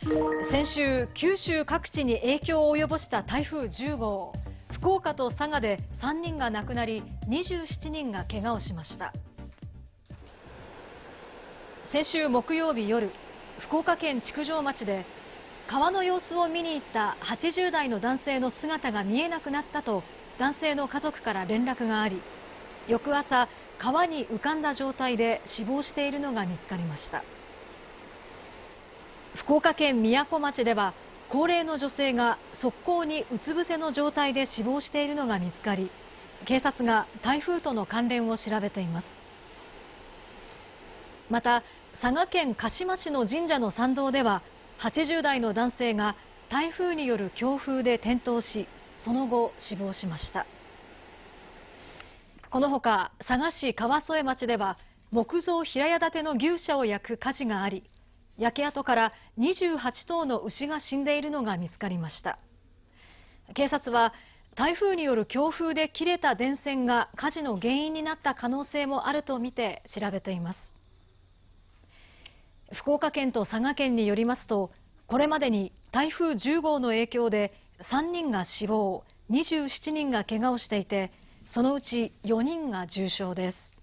先週、九州各地に影響を及ぼした台風10号。福岡と佐賀で3人が亡くなり、27人が怪我をしました。先週木曜日夜、福岡県築上町で川の様子を見に行った80代の男性の姿が見えなくなったと男性の家族から連絡があり、翌朝、川に浮かんだ状態で死亡しているのが見つかりました。福岡県みやこ町では高齢の女性が側溝にうつ伏せの状態で死亡しているのが見つかり、警察が台風との関連を調べています。また佐賀県鹿島市の神社の参道では80代の男性が台風による強風で転倒し、その後死亡しました。このほか佐賀市川副町では木造平屋建ての牛舎を焼く火事があり、焼け跡から28頭の牛が死んでいるのが見つかりました。警察は台風による強風で切れた電線が火事の原因になった可能性もあるとみて調べています。福岡県と佐賀県によりますと、これまでに台風10号の影響で3人が死亡、27人が怪我をしていて、そのうち4人が重傷です。